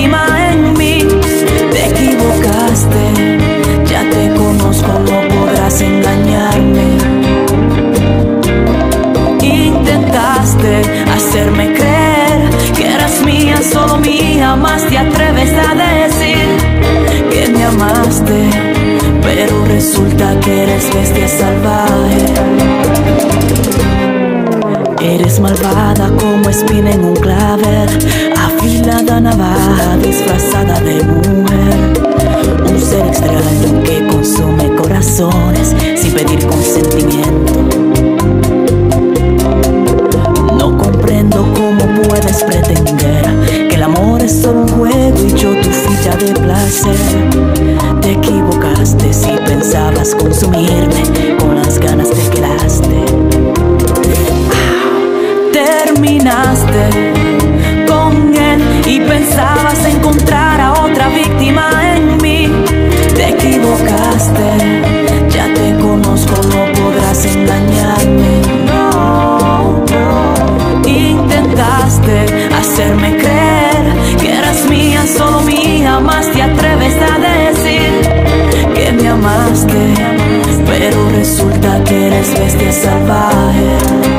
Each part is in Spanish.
víctima en mí. Te equivocaste, ya te conozco, no podrás engañarme. Intentaste hacerme creer que eras mía, solo mía, más te atreves a decir que me amaste, pero resulta que eres bestia salvaje. Eres malvada como espina en un clavel, afilada navaja disfrazada de mujer. Un ser extraño que consume corazones sin pedir consentimiento. No comprendo cómo puedes pretender que el amor es solo un juego y yo tu ficha de placer. Te equivocaste si pensabas consumirme, con las ganas te quedaste. Terminaste con él y pensabas encontrar a otra víctima en mí. Te equivocaste, ya te conozco, no podrás engañarme. No, no. Intentaste hacerme creer que eras mía, solo mía, más te atreves a decir que me amaste, pero resulta que eres bestia salvaje.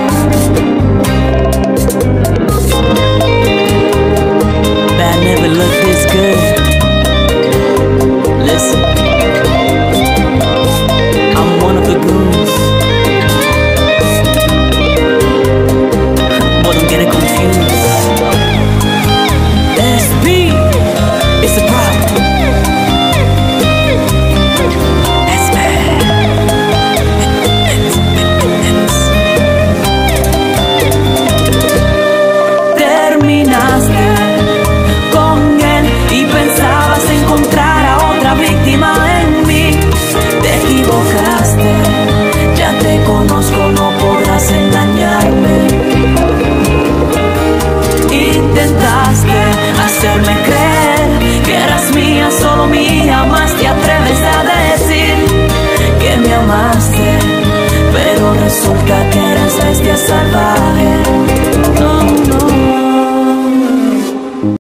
Never looked this good. Listen, I'm one of the goons. But don't get it confused. SB, it's a problem. That's bad. Terminaste y pensabas encontrar a otra víctima en mí. Te equivocaste, ya te conozco, no podrás engañarme. Intentaste hacerme creer que eras mía, solo mía, más te atreves a decir que me amaste, pero resulta que eres bestia salvaje.